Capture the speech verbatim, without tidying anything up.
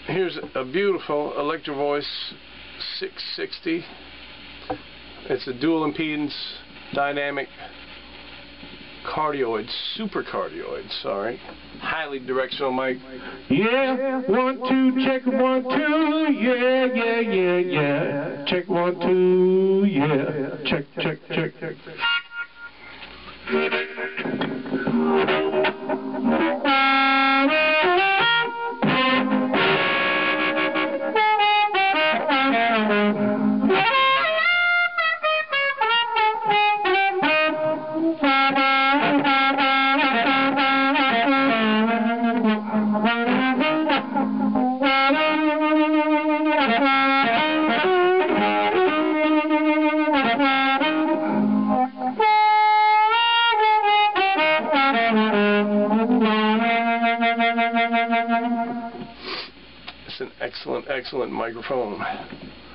Here's a beautiful ElectroVoice six sixty. It's a dual impedance dynamic cardioid, super cardioid, sorry. Highly directional mic. Yeah, one, two, check one, two, yeah, yeah, yeah, yeah. Check one, two, yeah. Check, check, check, check. It's an excellent, excellent microphone.